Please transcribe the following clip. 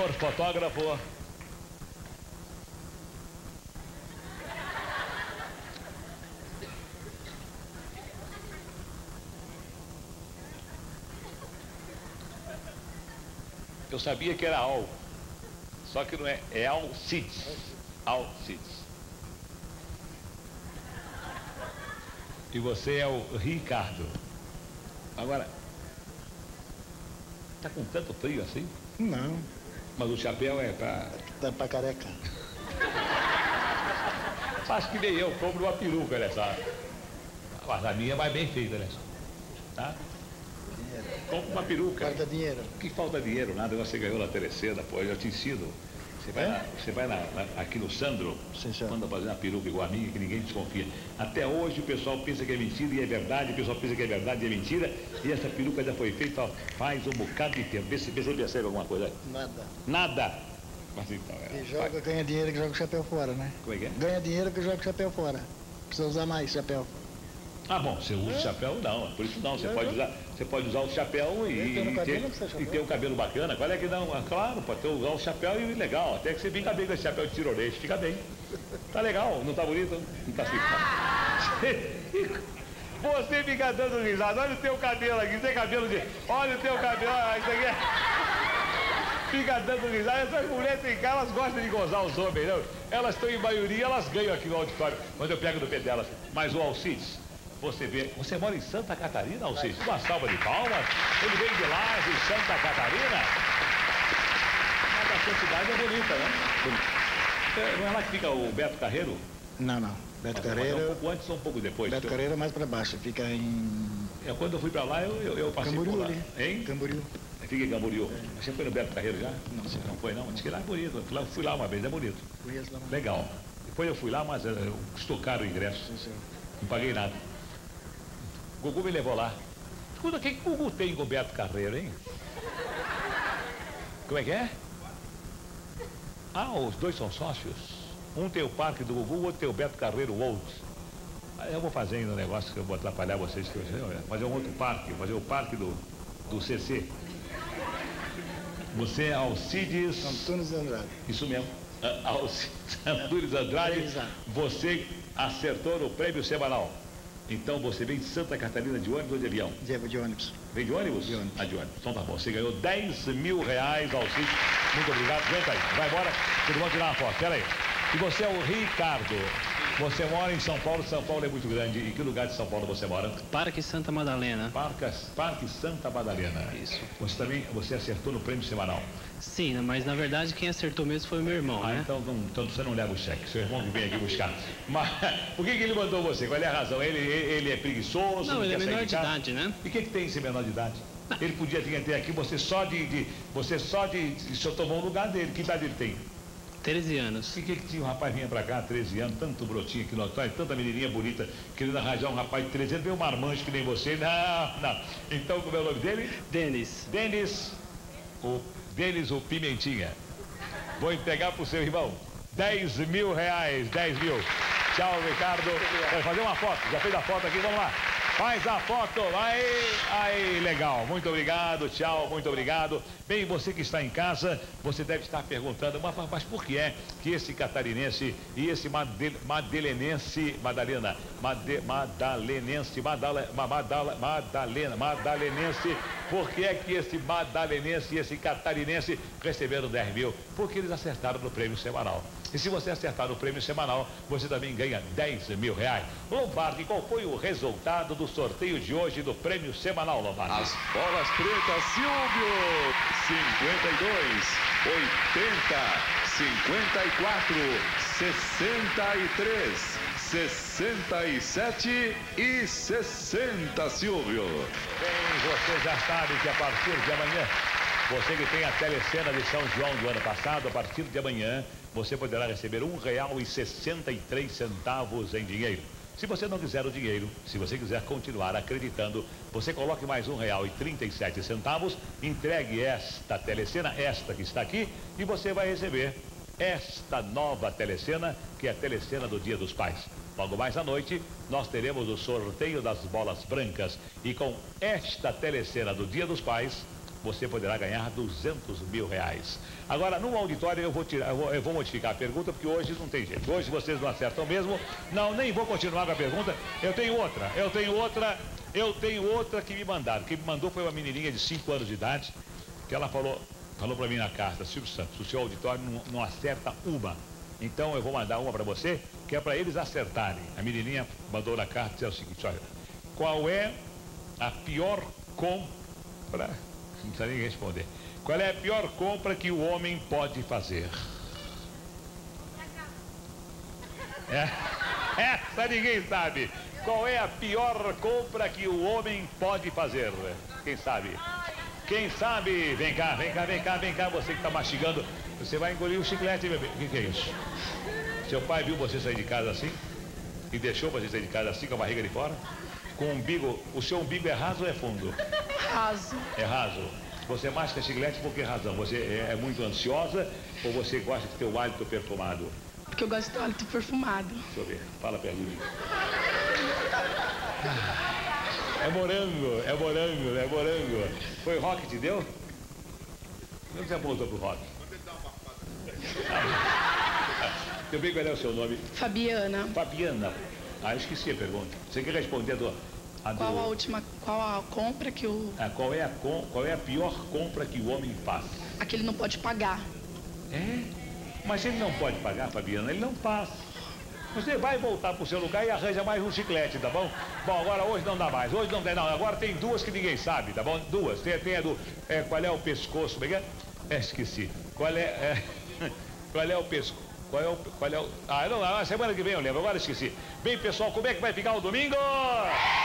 Senhor fotógrafo. Eu sabia que era Al, só que não é, é Alcides. Alcides. E você é o Ricardo. Agora, tá com tanto frio assim? Não. Mas o chapéu é pra... Tá pra careca. Acho que nem eu compro uma peruca nessa. Mas a minha é mais bem feita, né? Tá? Compra uma peruca. Falta dinheiro. Que falta dinheiro, nada. Você ganhou na Telecena, pô, eu te ensino. Você vai aqui no Sandro, manda fazer uma peruca igual a minha, que ninguém desconfia. Até hoje o pessoal pensa que é mentira e é verdade, o pessoal pensa que é verdade e é mentira, e essa peruca já foi feita, ó, faz um bocado de tempo. Vê se você percebe alguma coisa aí. Nada. Nada. Mas então, e joga, ganha dinheiro que joga o chapéu fora, né? Como é que é? Ganha dinheiro que joga o chapéu fora. Precisa usar mais chapéu. Ah, bom, você usa o chapéu, não, por isso não, você pode usar o chapéu e ter um cabelo bacana. Qual é que não? Claro, pode usar o chapéu e legal, até que você fica bem com esse chapéu de tironeiro, fica bem. Tá legal, não tá bonito? Não tá assim. Você fica dando risada, olha o teu cabelo aqui, tem cabelo de... Olha o teu cabelo, isso aqui é... Fica dando risada, essas mulheres em cá, elas gostam de gozar os homens, não? Elas estão em maioria, elas ganham aqui no auditório, quando eu pego no pé delas. Mas o Alcides... Você vê, você mora em Santa Catarina, Alcides? Uma salva de palmas. Ele veio de lá, de Santa Catarina. Mas a sua cidade é bonita, né? Não é lá que fica o Beto Carreiro? Não. Beto Carreiro... Um pouco antes ou um pouco depois? Beto Carreiro é mais pra baixo, fica em... Quando eu fui pra lá, eu passei Camboriú, por lá. ali. Hein? Camboriú. Fica em Camboriú. Você foi no Beto Carreiro já? Não. Você não foi, não? Diz que lá é bonito. Eu fui lá uma vez, é bonito. Conheço lá. Legal. Depois eu fui lá, mas custou caro o ingresso. Sim, senhor. Não paguei nada. Gugu me levou lá. Escuta, o que o Gugu tem com o Beto Carreiro, hein? Como é que é? Ah, os dois são sócios. Um tem o parque do Gugu, o outro tem o Beto Carreiro World. Aí eu vou fazer ainda um negócio que eu vou atrapalhar vocês, que fazer um outro parque, fazer o parque do CC. Você é Alcides... Antunes Andrade. Isso mesmo. Alcides Antunes Andrade. Você acertou no prêmio semanal. Então você vem de Santa Catarina de ônibus ou de avião? De ônibus. Vem de ônibus? De ônibus. Ah, de ônibus. Então tá bom. Você ganhou 10 mil reais, Alcides. Muito obrigado. Aguenta aí. Vai embora. Todo mundo tirar uma foto. Pera aí. E você é o Ricardo. Você mora em São Paulo. São Paulo é muito grande. Em que lugar de São Paulo você mora? Parque Santa Madalena. Parque Santa Madalena. Isso. Você acertou no prêmio semanal? Sim, mas na verdade quem acertou mesmo foi o meu irmão, né? Então você não leva o cheque, seu irmão que vem aqui buscar. Mas por que ele mandou você? Qual é a razão? Ele é preguiçoso? Não, ele é menor de idade, né? E o que tem esse menor de idade? Ele podia ter aqui, você só tomou o lugar dele. Que idade ele tem? 13 anos. E que tinha um rapaz vinha pra cá, 13 anos, tanto brotinho aqui no auditório, tanta menininha bonita, querendo arranjar um rapaz de 13 anos, veio um marmanjo que nem você. Não. Então, como é o nome dele? Denis. Denis, o Pimentinha. Vou entregar pro seu irmão 10 mil reais, 10 mil. Tchau, Ricardo. Vai fazer uma foto, já fez a foto aqui, vamos lá. Faz a foto, aí, legal, muito obrigado, tchau, muito obrigado. Bem, você que está em casa, você deve estar perguntando, mas por que é que esse catarinense e esse madalenense, por que é que esse madalenense e esse catarinense receberam 10 mil? Porque eles acertaram no prêmio semanal. E se você acertar no prêmio semanal, você também ganha 10 mil reais. Lombardi, qual foi o resultado do sorteio de hoje do prêmio semanal, Lombardi? As bolas pretas, Silvio, 52, 80, 54, 63, 67 e 60, Silvio. Bem, você já sabe que a partir de amanhã, você que tem a Telecena de São João do ano passado, a partir de amanhã, você poderá receber R$1,63 em dinheiro. Se você não quiser o dinheiro, se você quiser continuar acreditando, você coloque mais R$1,37, entregue esta Telecena, esta que está aqui, e você vai receber esta nova Telecena, que é a Telecena do Dia dos Pais. Logo mais à noite, nós teremos o sorteio das bolas brancas. E com esta Telecena do Dia dos Pais, você poderá ganhar 200 mil reais. Agora, no auditório eu vou modificar a pergunta, porque hoje não tem jeito. Hoje vocês não acertam mesmo. Não, nem vou continuar com a pergunta. Eu tenho outra que me mandaram. Quem me mandou foi uma menininha de 5 anos de idade, que ela falou para mim na carta: Silvio Santos, o seu auditório não acerta uma. Então eu vou mandar uma para você, que é para eles acertarem. A menininha mandou na carta dizer o seguinte: olha, qual é a pior compra? Não precisa nem responder. Qual é a pior compra que o homem pode fazer? Essa ninguém sabe. Qual é a pior compra que o homem pode fazer? Quem sabe? Quem sabe? Vem cá, você que está mastigando. Você vai engolir o chiclete, bebê. O que é isso? Seu pai viu você sair de casa assim? E deixou você sair de casa assim, com a barriga de fora? Com o umbigo. O seu umbigo é raso ou é fundo? Raso. É raso. Você masca chiclete por que razão? Você é muito ansiosa ou você gosta de ter o hálito perfumado? Porque eu gosto do hálito perfumado. Deixa eu ver. Fala perto de mim. É morango. Foi o Rock que te deu? Não você apontou pro Rock? Eu bem, qual é o seu nome? Fabiana. Fabiana. Ah, eu esqueci a pergunta. Você quer responder Qual a compra que o... qual é a pior compra que o homem faz? A que ele não pode pagar. É? Mas ele não pode pagar, Fabiana, ele não passa. Você vai voltar pro seu lugar e arranja mais um chiclete, tá bom? Bom, agora hoje não dá mais. Hoje não tem, não. Agora tem duas que ninguém sabe, tá bom? Duas. Tem a do... qual é o pescoço? Esqueci. Qual é o pescoço? Não, semana que vem eu lembro, agora esqueci. Bem, pessoal, como é que vai ficar o domingo?